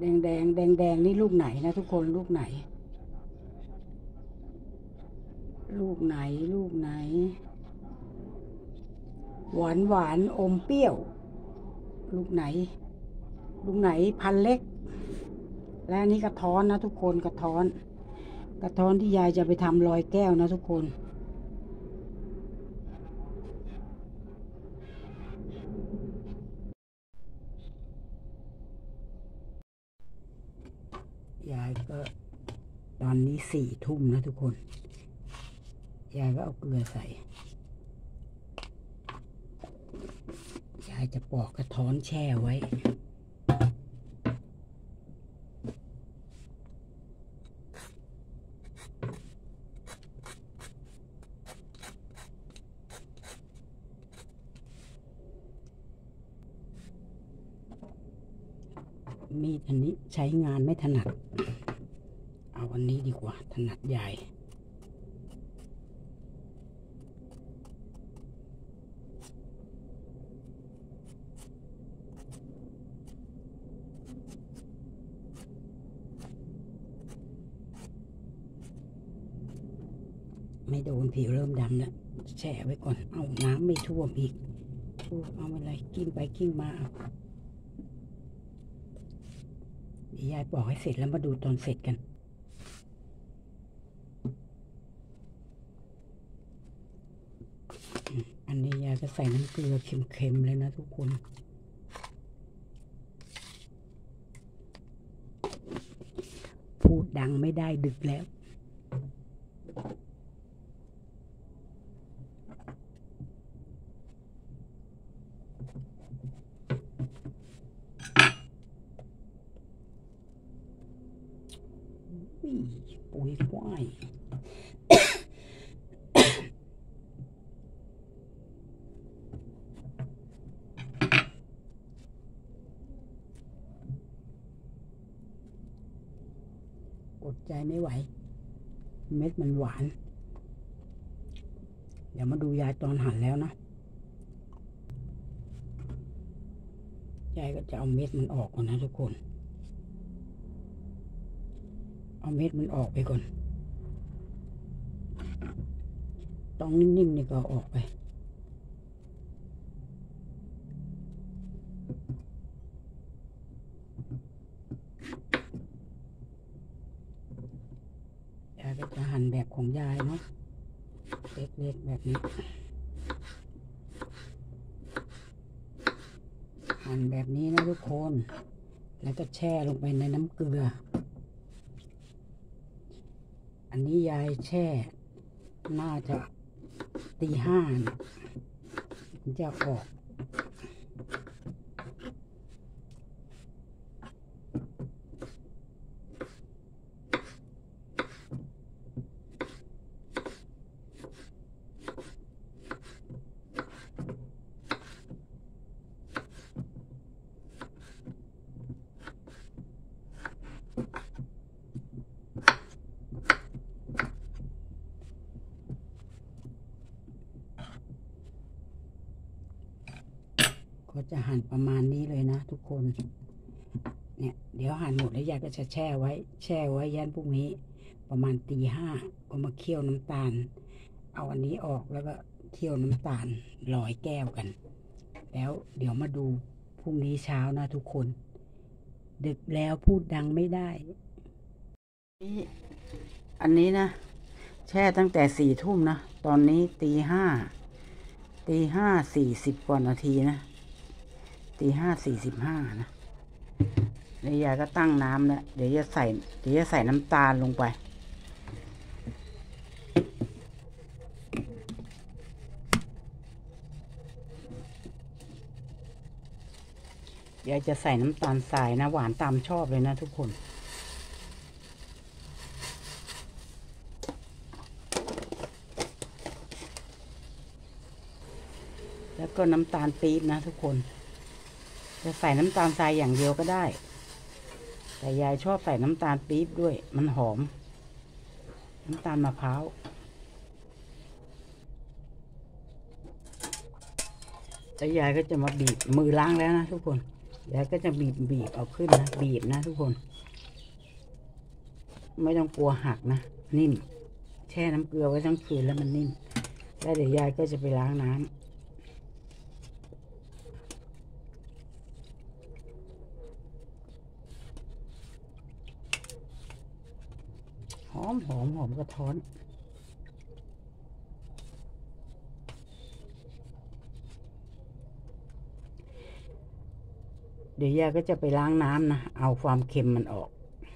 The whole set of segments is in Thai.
แดงแดงแดงแดงนี่ลูกไหนนะทุกคนลูกไหนลูกไหนลูกไหนหวานหวานอมเปรี้ยวลูกไหนลูกไหนพันเล็กและอันนี้กระท้อนนะทุกคนกระท้อนที่ยายจะไปทำลอยแก้วนะทุกคนยายก็ตอนนี้4 ทุ่มนะทุกคนยายก็เอาเกลือใส่ยายจะปอกกระท้อนแช่ไว้มีดอันนี้ใช้งานไม่ถนัดเอาอันนี้ดีกว่าถนัดใหญ่ไม่โดนผิวเริ่มดำแล้วแช่ไว้ก่อนเอาน้ำไม่ท่วมอีกเอาอะไรกิ้งไปกิ้งมาเดี๋ยวยายปอกให้เสร็จแล้วมาดูตอนเสร็จกันอันนี้ยายก็ใส่น้ำเกลือเค็มๆเลยนะทุกคนพูดดังไม่ได้ดึกแล้วปุ๋ยควายอดใจไม่ไหวเม็ดมันหวานเดี๋ยวมาดูยายตอนหั่นแล้วนะยายก็จะเอาเม็ดมันออกก่อนนะทุกคนเอาเม็ดมันออกไปก่อนต้องนิ่มๆนี่ก็ออกไปยายก็จะหั่นแบบของยายเนาะเล็กๆแบบนี้หั่นแบบนี้นะทุกคนแล้วก็แช่ลงไปในน้ำเกลืออันนี้ยายแช่น่าจะตี 5จะออกก็จะหั่นประมาณนี้เลยนะทุกคนเนี่ยเดี๋ยวหั่นหมดแล้วยายก็จะแช่ไว้ยันพรุ่งนี้ประมาณตี 5ก็มาเคี่ยวน้ำตาลเอาอันนี้ออกแล้วก็เคี่ยวน้ำตาล100 แก้วกันแล้วเดี๋ยวมาดูพรุ่งนี้เช้านะทุกคนดึกแล้วพูดดังไม่ได้อันนี้นะแช่ตั้งแต่4 ทุ่มนะตอนนี้ตี 5 40 กว่านาทีนะตี 5 45นะแล้วยายก็ตั้งน้ำแล้วเดี๋ยวจะใส่น้ำตาลลงไปยายจะใส่น้ำตาลทรายนะหวานตามชอบเลยนะทุกคนแล้วก็น้ำตาลปี๊บนะทุกคนจะใส่น้ำตาลทรายอย่างเดียวก็ได้แต่ยายชอบใส่น้ำตาลปี๊บด้วยมันหอมน้ำตาลมะพร้าวแล้วยายก็จะมาบีบมือล้างแล้วนะทุกคนยายก็จะบีบเอาขึ้นนะบีบนะทุกคนไม่ต้องกลัวหักนะนิ่มแช่น้ำเกลือไว้ทั้งคืนแล้วมันนิ่มแล้วเดี๋ยวยายก็จะไปล้างน้ำหอมกระท้อนเดี๋ยวยายก็จะไปล้างน้ำนะเอาความเค็มมันออก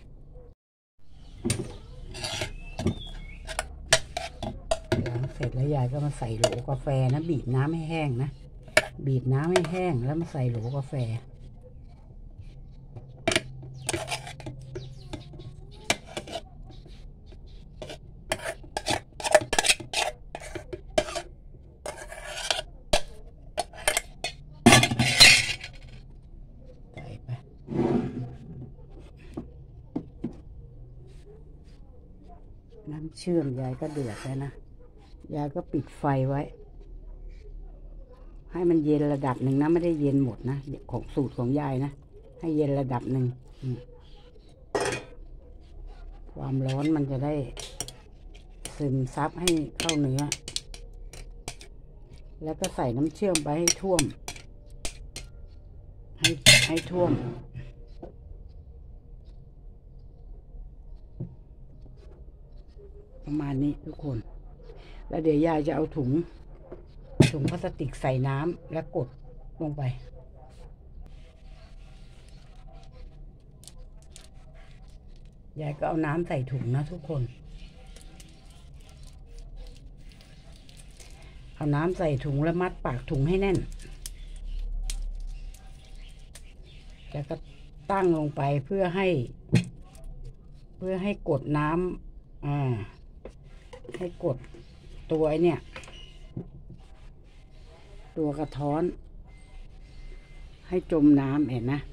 ล้างเสร็จแล้วยายก็มาใส่โหลกาแฟนะบีบน้ำให้แห้งนะบีบน้ำให้แห้งแล้วมาใส่โหลกาแฟน้ำเชื่อมยายก็เดือดแล้วนะยายก็ปิดไฟไว้ให้มันเย็นระดับหนึ่งนะไม่ได้เย็นหมดนะของสูตรของยายนะให้เย็นระดับหนึ่งความร้อนมันจะได้ซึมซับให้เข้าเนื้อแล้วก็ใส่น้ำเชื่อมไปให้ท่วมให้ท่วมประมาณนี้ทุกคนแล้วเดี๋ยวยายจะเอาถุงพลาสติกใส่น้ำแล้วกดลงไปยายก็เอาน้ำใส่ถุงนะทุกคนเอาน้ำใส่ถุงแล้วมัดปากถุงให้แน่นแล้วก็ตั้งลงไปเพื่อให้กดน้ำให้กดตัวไอ้เนี่ยตัวกระท้อนให้จมน้ำเห็นนะ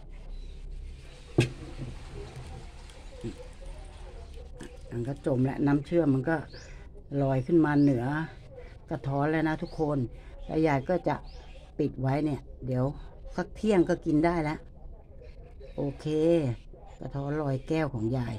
มันก็จมแล้วน้ำเชื่อมมันก็ลอยขึ้นมาเหนือกระท้อนแล้วนะทุกคนแล้วยายก็จะปิดไว้เนี่ยเดี๋ยวสักเที่ยงก็กินได้แล้วโอเคกระท้อนลอยแก้วของยาย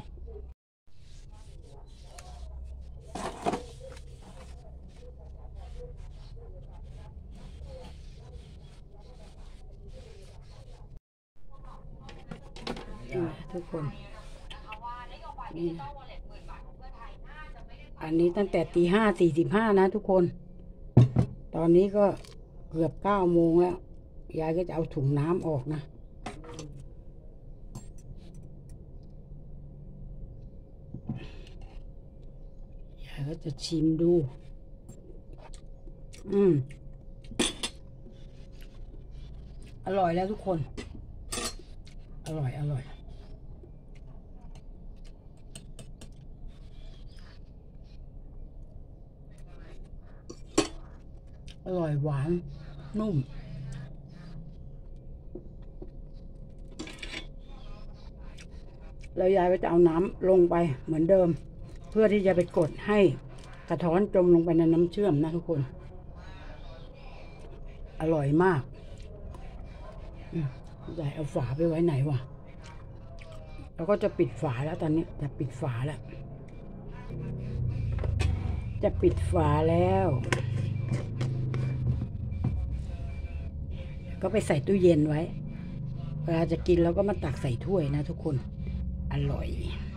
ทุกคนนี่อันนี้ตั้งแต่ตี 5:45นะทุกคนตอนนี้ก็เกือบ 9 โมงแล้วยายก็จะเอาถุงน้ำออกนะยายก็จะชิมดูอร่อยแล้วทุกคนอร่อยอร่อยหวานนุ่มแล้วยายก็จะเอาน้ำลงไปเหมือนเดิมเพื่อที่จะไปกดให้กระท้อนจมลงไปในน้ำเชื่อมนะทุกคนอร่อยมากยายเอาฝาไปไว้ไหนวะแล้วก็จะปิดฝาแล้วตอนนี้จะปิดฝาแล้วก็ไปใส่ตู้เย็นไว้เวลาจะกินเราก็มาตักใส่ถ้วยนะทุกคนอร่อย